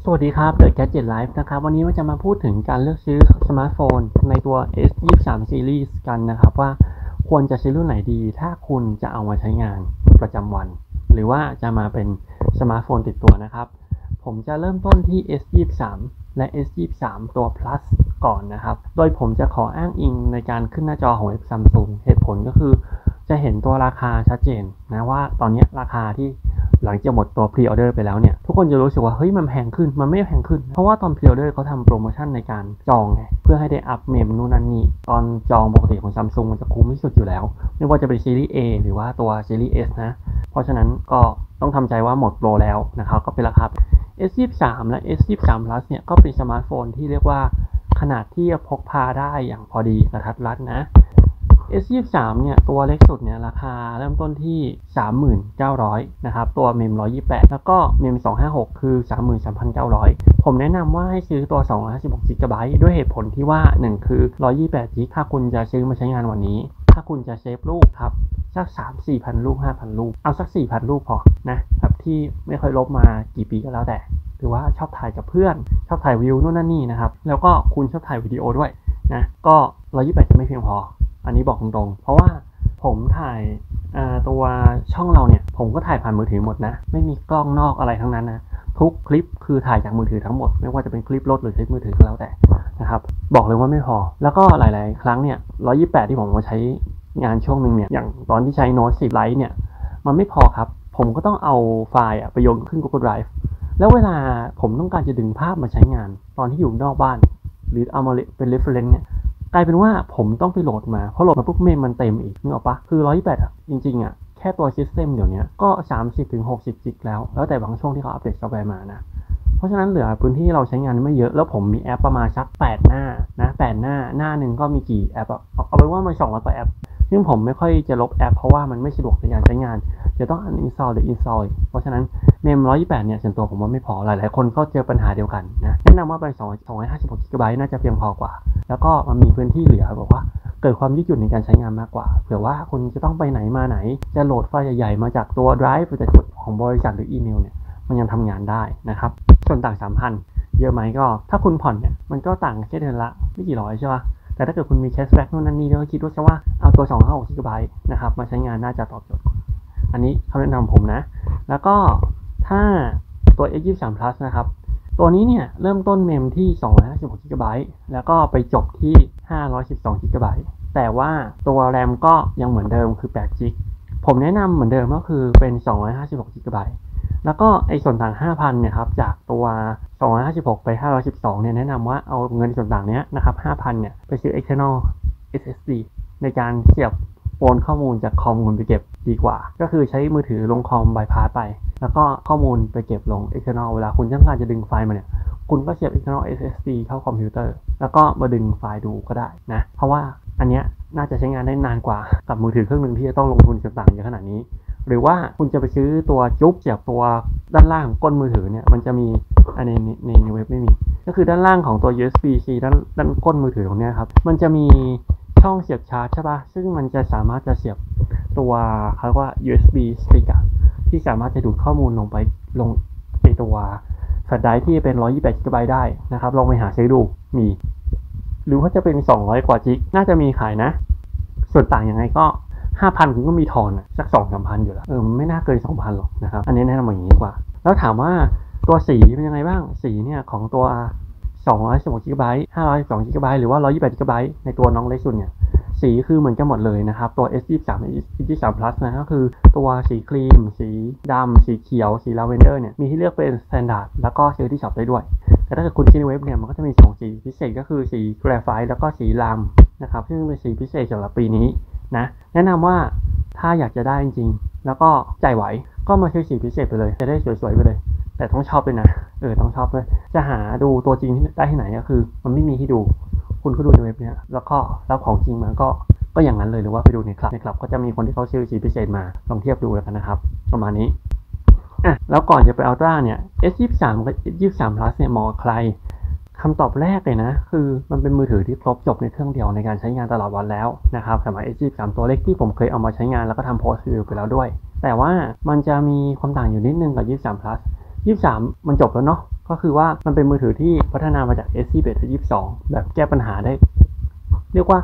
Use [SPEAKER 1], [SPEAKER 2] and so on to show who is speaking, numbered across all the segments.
[SPEAKER 1] สวัสดีครับ The Gadget Life นะครับวันนี้ว่าจะมาพูดถึงการเลือกซื้อสมาร์ทโฟนในตัว S23 Series กันนะครับว่าควรจะซื้อรุ่นไหนดีถ้าคุณจะเอามาใช้งานประจำวันหรือว่าจะมาเป็นสมาร์ทโฟนติดตัวนะครับผมจะเริ่มต้นที่ S23 และ S23 ตัว Plus ก่อนนะครับโดยผมจะขออ้างอิงในการขึ้นหน้าจอของ Samsung เหตุผลก็คือจะเห็นตัวราคาชัดเจนนะว่าตอนนี้ราคาที่หลังจากหมดตัว Pre-order ไปแล้วเนี่ยทุกคนจะรู้สึกว่าเฮ้ยมันแพงขึ้นมันไม่แพงขึ้นเพราะว่าตอน Pre-order เขาทำโปรโมชั่นในการจองไงเพื่อให้ได้อัพเมมนู่นนั่นนี่ตอนจองปกติของ Samsung มันจะคุ้มที่สุดอยู่แล้วไม่ว่าจะเป็นซีรีส์ A หรือว่าตัวซีรีส์ S นะเพราะฉะนั้นก็ต้องทำใจว่าหมดโปรแล้วนะครับก็เป็นราคา S23 และ S23 Plus เนี่ยก็เป็นสมาร์ทโฟนที่เรียกว่าขนาดที่พกพาได้อย่างพอดีกระทัดรัดนะS23 เนี่ยตัวเล็กสุดเนี่ยราคาเริ่มต้นที่ 39,000 นะครับตัวเมม128แล้วก็เมม256คือ 33,900 ผมแนะนำว่าให้ซื้อตัว256 GB ด้วยเหตุผลที่ว่า1คือ128 GB ถ้าคุณจะซื้อมาใช้งานวันนี้ถ้าคุณจะเซฟรูปครับสัก 3-4,000 รูป 5,000 รูปเอาสัก 4,000 รูปพอนะแบบที่ไม่ค่อยลบมากี่ปีก็แล้วแต่หรือว่าชอบถ่ายกับเพื่อนชอบถ่ายวิวนู่นนั่นนี่นะครับแล้วก็คุณชอบถ่ายวิดีโอด้วยนะก็128จะไม่เพียงพออันนี้บอกตรงๆเพราะว่าผมถ่ายตัวช่องเราเนี่ยผมก็ถ่ายผ่านมือถือหมดนะไม่มีกล้องนอกอะไรทั้งนั้นนะทุกคลิปคือถ่ายจากมือถือทั้งหมดไม่ว่าจะเป็นคลิปรถหรือคลิปมือถือก็แล้วแต่นะครับบอกเลยว่าไม่พอแล้วก็หลายๆครั้งเนี่ย128ที่ผมมาใช้งานช่วงหนึ่งเนี่ยอย่างตอนที่ใช้ Note 10 Lite เนี่ยมันไม่พอครับผมก็ต้องเอาไฟล์ไปโยนขึ้น Google Drive แล้วเวลาผมต้องการจะดึงภาพมาใช้งานตอนที่อยู่นอกบ้านหรือเอามาเป็น reference เนี่ยกลายเป็นว่าผมต้องไปโหลดมาเพราะโหลดมาปุ๊บเมมมันเต็มอีกนึกออกปะคือ128อ่ะจริงๆอ่ะแค่ตัวซิสเต็มเดี๋ยวนี้ก็ 30-60 จิกแล้วแต่บางช่วงที่เขาอัปเดตซอฟต์แวร์มานะเพราะฉะนั้นเหลือพื้นที่เราใช้งานไม่เยอะแล้วผมมีแอปประมาณสัก8หน้านะ8หน้าหนึ่งก็มีกี่แอปเอาเป็นว่ามัน200กว่าแอปซึ่งผมไม่ค่อยจะลบแอปเพราะว่ามันไม่สะดวกในการใช้งานจะต้อง uninstall หรือ install เพราะฉะนั้นเมม128เนี่ยส่วนตัวผมว่าไม่พอหลายๆคนก็เจอปัญหาเดียวกันนะแนะนำว่าเป็น256 GB น่าจะเพียงพอกว่าแล้วก็มันมีพื้นที่เหลือบอกว่าเกิดความยืดหยุ่นในการใช้งานมากกว่าเผื่อว่าคุณจะต้องไปไหนมาไหนจะโหลดไฟล์ใหญ่ๆมาจากตัว Drive หรือจากของบริษัทหรืออีเมลเนี่ยมันยังทำงานได้นะครับส่วนต่าง 3,000 เยอะไหมก็ถ้าคุณผ่อนเนี่ยมันก็ต่างแค่เดือนละไม่กี่ร้อยใช่ป่ะแต่ถ้าเกิดคุณมีแคชแบ็กนู่นนั่นนี่ก็คิดว่าเอาตัว256 GB นะครับมาใช้งานน่าจะตอบโจทย์อันนี้คำแนะนำผมนะแล้วก็ถ้าตัว S23 Plus นะครับตัวนี้เนี่ยเริ่มต้นเมมที่256 GB แล้วก็ไปจบที่512 GB แต่ว่าตัวแรมก็ยังเหมือนเดิมคือ8 GB ผมแนะนำเหมือนเดิมก็คือเป็น256 GB แล้วก็ไอ้ส่วนต่าง 5,000 เนี่ยครับจากตัว256ไป512เนี่ยแนะนำว่าเอาเงินส่วนต่างเนี้ยนะครับ 5,000 เนี่ยไปซื้อ external SSD ในการเสียบโอนข้อมูลจากคอมคุณไปเก็บดีกว่าก็คือใช้มือถือลงคอมบายพาสไปแล้วก็ข้อมูลไปเก็บลง external เวลาคุณต้องการจะดึงไฟล์มาเนี่ยคุณก็เสียบ external SSD เข้าคอมพิวเตอร์แล้วก็มาดึงไฟล์ดูก็ได้นะเพราะว่าอันเนี้ยน่าจะใช้งานได้นานกว่ากับมือถือเครื่องนึงที่จะต้องลงทุนส่วนต่างเยอะขนาดนี้หรือว่าคุณจะไปซื้อตัวจุ๊บเสียบตัวด้านล่างของก้นมือถือเนี่ยมันจะมีอันในเว็บไม่มีก็คือด้านล่างของตัว USB-C ด้านก้นมือถือตรงนี้ครับมันจะมีช่องเสียบชาร์จใช่ปะซึ่งมันจะสามารถจะเสียบตัวเขาเรียกว่า USB stick ที่สามารถจะดูดข้อมูลลงในตัวแฟลชไดรฟ์ที่เป็น128 GB ได้นะครับลองไปหาซื้อดูมีหรือว่าจะเป็น200 กว่าจิกน่าจะมีขายนะส่วนต่างยังไงก็5,000 คุณก็มีทอนสัก 2-3,000 อยู่แล้วมันไม่น่าเกิน 2,000 หรอกนะครับอันนี้แนะนำอย่างนี้ดีกว่าแล้วถามว่าตัวสีเป็นยังไงบ้างสีเนี่ยของตัว216 GB 512 GB หรือว่า128 GB ในตัวน้องเล็กสุดเนี่ยสีคือเหมือนกันหมดเลยนะครับตัว S23 S23 Plus นะก็คือตัวสีครีมสีดำสีเขียวสีลาเวนเดอร์เนี่ยมีให้เลือกเป็น Standard แล้วก็ซื้อที่ช็อปได้ด้วยแต่ถ้าเกิดคุณซื้อในเว็บเนี่ยมันก็จะมี2สีพิเศษก็คือสีแกรไฟต์แล้วก็สีลามนะครับซึ่งเป็นสีพิเศษสำหรับปีนี้นะแนะนำว่าถ้าอยากจะได้จริงๆแล้วก็ใจไหวก็มาซื้อสีพิเศษไปเลยจะได้สวยๆไปเลยแต่ต้องชอบด้วยนะต้องชอบด้วยจะหาดูตัวจริงได้ที่ไหนก็คือมันไม่มีให้ดูคุณก็ดูในเว็บเนี้ยแล้วก็รับของจริงมาก็อย่างนั้นเลยหรือว่าไปดูในคลับก็จะมีคนที่เขาซื้อสีพิเศษมาลองเทียบดูแล้วกันนะครับประมาณนี้แล้วก่อนจะไปอัลตร้าเนี่ย S23 กับ S23 Plus เนี่ยเหมาะกับใครคำตอบแรกเลยนะคือมันเป็นมือถือที่ครบจบในเครื่องเดียวในการใช้งานตลอดวันแล้วนะครับสำหรับ S23 ตัวเล็กที่ผมเคยเอามาใช้งานแล้วก็ทำโพสต์รีวิวไปแล้วด้วยแต่ว่ามันจะมีความต่างอยู่นิดนึงกับ23 Plus 23มันจบแล้วเนาะก็คือว่ามันเป็นมือถือที่พัฒนามาจาก S21 S22 แบบแก้ปัญหาได้เรียกว่า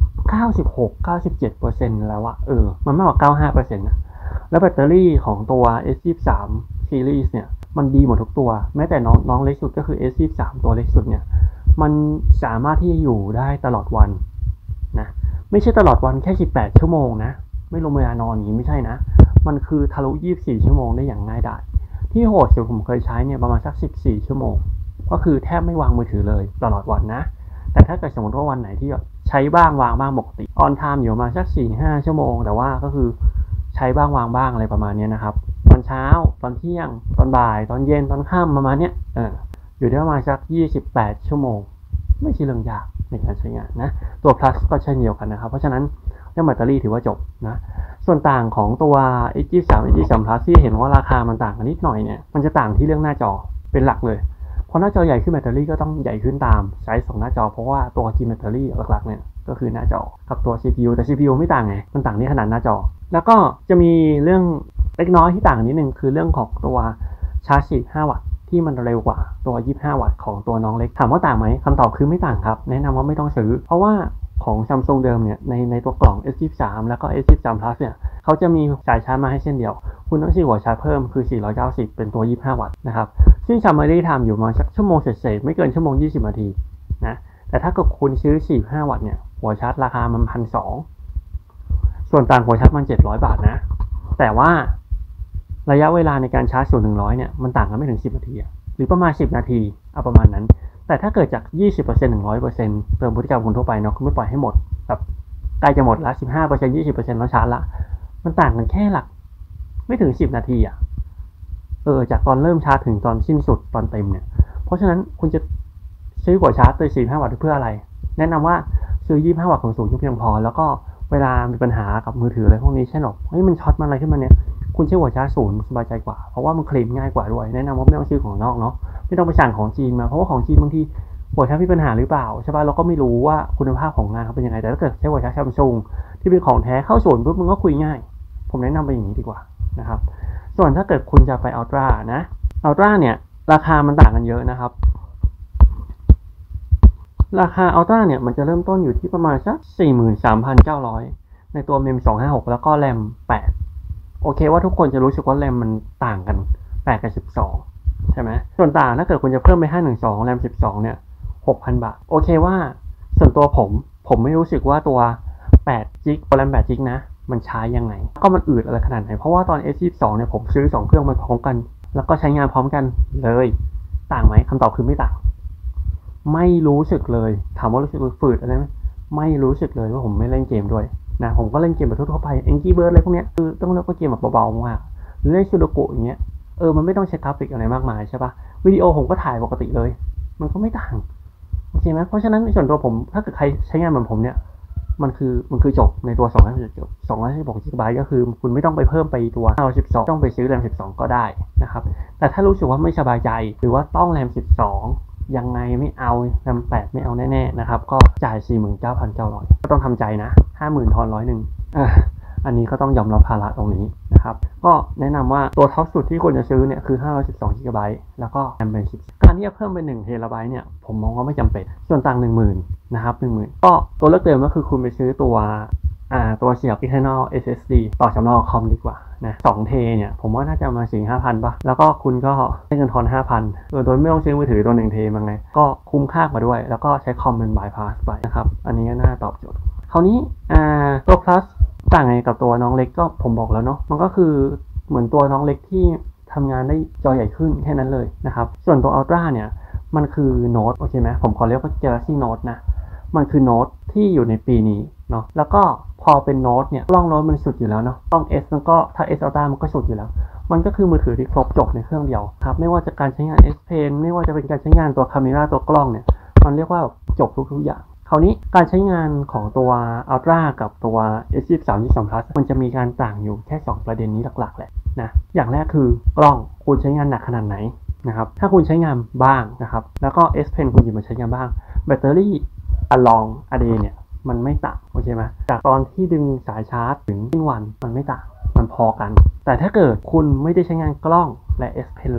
[SPEAKER 1] 96-97% แล้วอะมันมากกว่า95%นะแล้วแบตเตอรี่ของตัว S23 Series เนี่ยมันดีหมดทุกตัวแม้แต่น้องเล็กสุดก็คือ S23 ตัวเล็กสุดเนี่ยมันสามารถที่จะอยู่ได้ตลอดวันนะไม่ใช่ตลอดวันแค่18ชั่วโมงนะไม่รวมเวลานอนอย่างนี้ไม่ใช่นะมันคือทะลุ24ชั่วโมงได้อย่างง่ายดายที่โหดสุดผมเคยใช้เนี่ยประมาณสัก14ชั่วโมงก็คือแทบไม่วางมือถือเลยตลอดวันนะแต่ถ้าเกิดสมมติว่าวันไหนที่ใช้บ้างวางบ้างปกติออนไทม์อยู่มาสัก 4-5 ชั่วโมงแต่ว่าก็คือใช้บ้างวางบ้างอะไรประมาณนี้นะครับตอนเช้าตอนเที่ยงตอนบ่ายตอนเย็นตอนค่ำประมาณนี้อยู่ได้ประมาณสัก28ชั่วโมงไม่ใช่เรื่องยากในการใช้งานนะตัว plus ก็เช่นเดียวกันนะครับเพราะฉะนั้นเรื่องแบตเตอรี่ถือว่าจบนะส่วนต่างของตัว S23 S23 Plus ที่เห็นว่าราคามันต่างกันนิดหน่อยเนี่ยมันจะต่างที่เรื่องหน้าจอเป็นหลักเลยพอหน้าจอใหญ่ขึ้นแบตเตอรี่ก็ต้องใหญ่ขึ้นตามไซส์ของหน้าจอเพราะว่าตัวกินแบตเตอรี่หลักๆเนี่ยก็คือหน้าจอกับตัว CPU แต่ CPU ไม่ต่างไงมันต่างที่ขนาดหน้าจอแล้วก็จะมีเรื่องเล็กน้อยที่ต่างนิดนึงคือเรื่องของตัวชาร์จ45 วัตต์ที่มันเร็วกว่าตัว25 วัตต์ของตัวน้องเล็กถามว่าต่างไหมคำตอบคือไม่ต่างครับแนะนำว่าไม่ต้องซื้อเพราะว่าของ Samsung เดิมเนี่ยในตัวกล่อง S23 แล้วก็ S23 Plus เนี่ยเขาจะมีสายชาร์จมาให้เช่นเดียวคุณต้องซื้อหัวชาร์จเพิ่มคือ490เป็นตัว25 วัตต์นะครับซึ่ง Summary Time อยู่มาสักชั่วโมงเศษๆไม่เกินชั่วโมง20 นาทีนะแต่ถ้าเกิดคุณซื้อ45 วัตต์เนี่ยหัวชาร์จราคามัน 1,200 ส่วนต่างหัวชาร์จมัน700 บาทนะแต่ว่าระยะเวลาในการชาร์จ0 ถึง 100เนี่ยมันต่างกันไม่ถึง10 นาทีหรือประมาณ10 นาทีประมาณนั้นแต่ถ้าเกิดจาก 20% ถึง 100% เติมพฤติกรรมคนทั่วไปเนาะคุณไม่ปล่อยให้หมดแบบใกล้จะหมดละ 15% 20% แล้วชาร์จละมันต่างกันแค่หลักไม่ถึง10 นาทีจากตอนเริ่มชาร์จถึงตอนสิ้นสุดตอนเต็มเนี่ยเพราะฉะนั้นคุณจะซื้อหัวชาร์จตัว45 วัตต์เพื่ออะไรแนะนำว่าซื้อ25 วัตต์ของสูงเพียงพอแล้วก็เวลามีปัญหากับมือถืออะไรพวกนี้เช่นมันช็อตมาอะไรขึ้นมาเนี่ยคุณใช้หัวชาร์จ0สบายใจกว่าเพราะว่ามันคลีนง่ายกว่าด้วยแนะนำว่าไม่ต้องซื้อของนอกเนาะไม่ต้องไปสั่งของจีนมาเพราะว่าของจีนบางทีหัวชาร์จมีปัญหาหรือเปล่าใช่ป่ะเราก็ไม่รู้ว่าคุณภาพของงานเขาเป็นยังไงแต่ถ้าเกิดใช้หัวชาร์จ Samsung ที่เป็นของแท้เข้าศูนย์ปุ๊บมันก็คุยง่ายผมแนะนำไปอย่างนี้ดีกว่านะครับส่วนถ้าเกิดคุณจะไป Ultra นะ Ultra เนี่ยราคามันต่างกันเยอะนะครับราคา Ultra เนี่ยมันจะเริ่มต้นอยู่ที่ประมาณสัก 43,900 ในตัว MEM 256แล้วก็ RAM 8โอเคว่าทุกคนจะรู้สึกว่า RAM มันต่างกัน8กับ12ใช่ไหมส่วนต่างถ้าเกิดคุณจะเพิ่มไป512 RAM 12เนี่ย 6,000 บาทโอเคว่าส่วนตัวผมไม่รู้สึกว่าตัว8 GB RAM 8 GB นะมันใช้ยังไงก็มันอืดอะไรขนาดไหนเพราะว่าตอน S22 เนี่ยผมซื้อ2เครื่องมาพร้อมกันแล้วก็ใช้งานพร้อมกันเลยต่างไหมคำตอบคือไม่ต่างไม่รู้สึกเลยถามว่ารู้สึกฝืดอะไรไหมไม่รู้สึกเลยว่าผมไม่เล่นเกมด้วยนะผมก็เล่นเกมแบบทั่วไป Angry Birds อะไรพวกนี้คือต้องเล่นเกมแบบเบาๆมากหรือเล่นซูโดกุอย่างเงี้ยมันไม่ต้องใช้กราฟิกอะไรมากมายใช่ปะวิดีโอผมก็ถ่ายปกติเลยมันก็ไม่ต่างโอเคไหมเพราะฉะนั้นในส่วนตัวผมถ้าเกิดใครใช้งานเหมือนผมเนี่ยมันคือจบในตัว216 GB ก็คือคุณไม่ต้องไปเพิ่มไปตัว512ต้องไปซื้อ RAM 12ก็ได้นะครับแต่ถ้ารู้สึกว่าไม่สบายใจหรือว่าต้อง RAM 12ยังไงไม่เอา RAM 8ไม่เอาแน่ๆนะครับก็จ่าย 49,900 ก็ต้องทำใจนะ 50,000 ทอน100อันนี้ก็ต้องยอมรับภาระตรงนี้นะครับก็แนะนำว่าตัวท็อปสุดที่ควรจะซื้อเนี่ยคือ512 GB แล้วก็ RAM เป็น10การที่จะเพิ่มเป็น1 TBเนี่ยผมมองว่าไม่จำเป็นส่วนต่าง 10,000 นะครับ 10,000 ก็ตัวเลือกเดิมก็คือคุณไปซื้อตัวเสียบ internal SSD ต่อสำรองคอมดีกว่านะ2 เทเนี่ยผมว่าน่าจะมา 4-5,000 ป่ะแล้วก็คุณก็ได้เงินทอน 5,000 โดยไม่ต้องซื้อมือถือตัว1 เทมาไงก็คุ้มค่ากว่าด้วยแล้วก็ใช้คอมเป็นบายพาสไปนะครับอันนี้ก็น่าตอบโจทย์คราวนี้ตัว plus ต่างไงกับตัวน้องเล็กก็ผมบอกแล้วเนาะมันก็คือเหมือนตัวน้องเล็กที่ทำงานได้จอใหญ่ขึ้นแค่นั้นเลยนะครับส่วนตัว Ultra เนี่ยมันคือโน้ตโอเคไหมผมขอเรียกว่า Galaxy Note นะมันคือโน้ตที่อยู่ในปีนี้เนาะแล้วก็พอเป็นโน้ตเนี่ยกล้องโน้ตมันสุดอยู่แล้วเนาะกล้อง S มันก็ถ้า S Ultra มันก็สุดอยู่แล้วมันก็คือมือถือที่ครบจบในเครื่องเดียวครับไม่ว่าจะการใช้งาน S Pen ไม่ว่าจะเป็นการใช้งานตัว Camera ตัวกล้องเนี่ยมันเรียกว่าจบทุกอย่างคราวนี้การใช้งานของตัว Ultra กับตัว S23 22 Plus มันจะมีการต่างอยู่แค่2ประเด็นนี้หลักๆแหละนะอย่างแรกคือกล้องคุณใช้งานหนักขนาดไหนนะครับถ้าคุณใช้งานบ้างนะครับแล้วก็ S Pen คุณหยิบมาใช้งานบ้างแบตเตอรี่along a day เนี่ยมันไม่ต่างโอเคไหมจากตอนที่ดึงสายชาร์จถึงวันมันไม่ต่างมันพอกันแต่ถ้าเกิดคุณไม่ได้ใช้งานกล้องและ S Pen เลย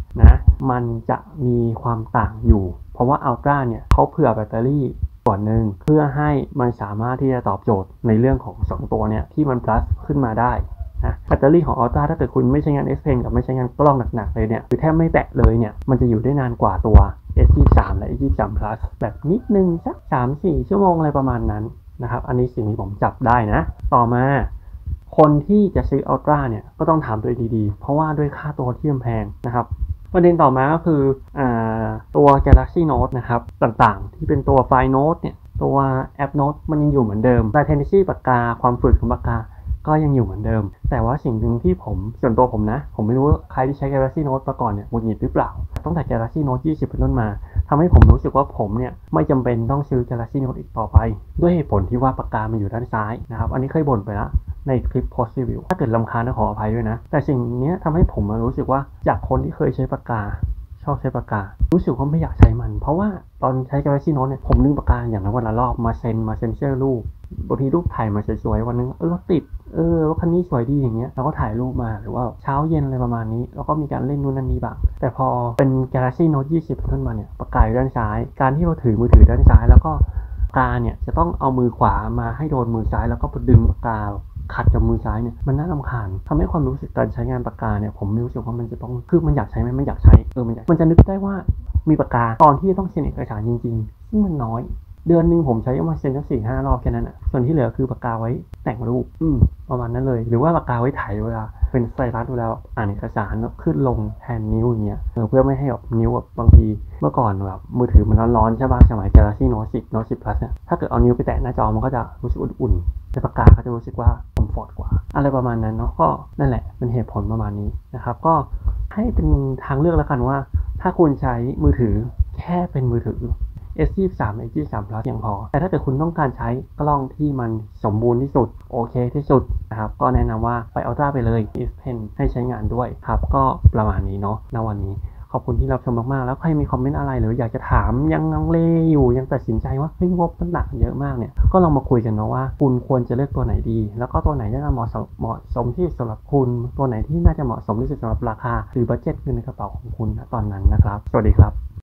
[SPEAKER 1] นะมันจะมีความต่างอยู่เพราะว่า Ultra เนี่ยเขาเผื่อแบตเตอรี่ส่วนหนึ่งเพื่อให้มันสามารถที่จะตอบโจทย์ในเรื่องของ2ตัวเนี่ยที่มัน plus ขึ้นมาได้นะแบตเตอรี่ของ Ultra ถ้าเกิดคุณไม่ใช้งาน S Pen กับไม่ใช้งานกล้องหนักๆเลยเนี่ยคือแทบไม่แตะเลยเนี่ยมันจะอยู่ได้นานกว่าตัว S23 และ S23 Plus แบบนิดนึงสัก 3-4 ชั่วโมงอะไรประมาณนั้นนะครับอันนี้สิ่งที่ผมจับได้นะต่อมาคนที่จะซื้อ Ultra เนี่ยก็ต้องถามตัวเองดีๆเพราะว่าด้วยค่าตัวที่มันแพงนะครับประเด็นต่อมาก็คือตัว Galaxy Note นะครับต่างๆที่เป็นตัว File Note เนี่ยตัวแอป Note มันยังอยู่เหมือนเดิม Latency ปากกาความฝืดของปากกาก็ยังอยู่เหมือนเดิมแต่ว่าสิ่งหนึ่งที่ส่วนตัวผมนะผมไม่รู้ว่าใครที่ใช้ Galaxy Note มาก่อนเนี่ยหงุดหงิดหรือเปล่าตั้งแต่ Galaxy Note 20 เป็นต้นมาทำให้ผมรู้สึกว่าผมเนี่ยไม่จำเป็นต้องซื้อ Galaxy Note อีกต่อไปด้วยเหตุผลที่ว่าปากกามันอยู่ด้านซ้ายนะครับอันนี้เคยบ่นไปแล้วในคลิป Post Review ถ้าเกิดรำคาญก็ขออภัยด้วยนะแต่สิ่งนี้ทำให้ผมรู้สึกว่าจากคนที่เคยใช้ปากกาชอบใช้ปากการู้สึกว่าไม่อยากใช้มันเพราะว่าตอนใช้ Galaxy Note เนี่ยผมดึงปากกาอย่างนั้นวันละรอบมาเซ็นเซอร์รูปบางทีรูปถ่ายมาสวยๆวันนึงรถติดรถคันนี้สวยดีอย่างเงี้ยเราก็ถ่ายรูปมาหรือว่าเช้าเย็นอะไรประมาณนี้แล้วก็มีการเล่นนู่นนั่นนี่บ้างแต่พอเป็น Galaxy Note 20 ขึ้นมาเนี่ยปากกาอยู่ด้านซ้ายการที่เราถือมือถือด้านซ้ายแล้วก็ปากกาเนี่ยจะต้องเอามือขวามาให้โดนมือซ้ายแล้วก็ดึงปากกาขัดกับมือซ้ายเนี่ยมันน่ารำคาญทำให้ความรู้สึกการใช้งานปากกาเนี่ยผมรู้สึกว่ามันจะต้องคือมันอยากใช้ไหมมันอยากใช้มันจะนึกได้ว่ามีปากกาตอนที่ต้องเซ็นเอกสารจริงๆซึ่งมันน้อยเดือนหนึ่งผมใช้มาเซ็นสัก 4-5 รอบแค่นั้นอ่ะส่วนที่เหลือคือปากกาไว้แต่งรูปประมาณนั้นเลยหรือว่าปากกาไว้ถ่ายเวลาเป็นไซรัสเวลาอ่านเอกสารแล้วขึ้นลงแทนนิ้วอย่างเงี้ยเพื่อไม่ให้แบบนิ้วแบบบางทีเมื่อก่อนแบบมือถือมันร้อนๆใช่ป่ะสมัย Galaxy Note 10 Note 10 Plus เนี่ยถ้าเกิดเอานิ้วไปแตะหน้าจอมันก็จะรู้สึกอุ่นๆแต่ปากกาก็จะรู้สึกว่าคอมฟอร์ตกว่าอะไรประมาณนั้นเนาะก็นั่นแหละเป็นเหตุผลประมาณนี้นะครับก็ให้เป็นทางเลือกแล้วกันว่าถ้าคุณใช้มือถือแค่เป็นมือถือS23 S23 Plus เพียงพอแต่ถ้าเกิดคุณต้องการใช้กล้องที่มันสมบูรณ์ที่สุดโอเคที่สุดนะครับก็แนะนำว่าไป Ultra ไปเลย S Pen ให้ใช้งานด้วยครับก็ประมาณนี้เนาะณวันนี้ขอบคุณที่รับชมมากๆแล้วใครมีคอมเมนต์อะไรหรืออยากจะถามยังลังเลอยู่ยังตัดสินใจว่าเฮ้ยงบมันหนักเยอะมากเนี่ยก็ลองมาคุยกันเนาะว่าคุณควรจะเลือกตัวไหนดีแล้วก็ตัวไหนน่าจะเหมาะสมที่สำหรับคุณตัวไหนที่น่าจะเหมาะสมที่สุดสำหรับราคาหรือบัดเจ็ตเงินในกระเป๋าของคุณณตอนนั้นนะครับสวัสดีครับ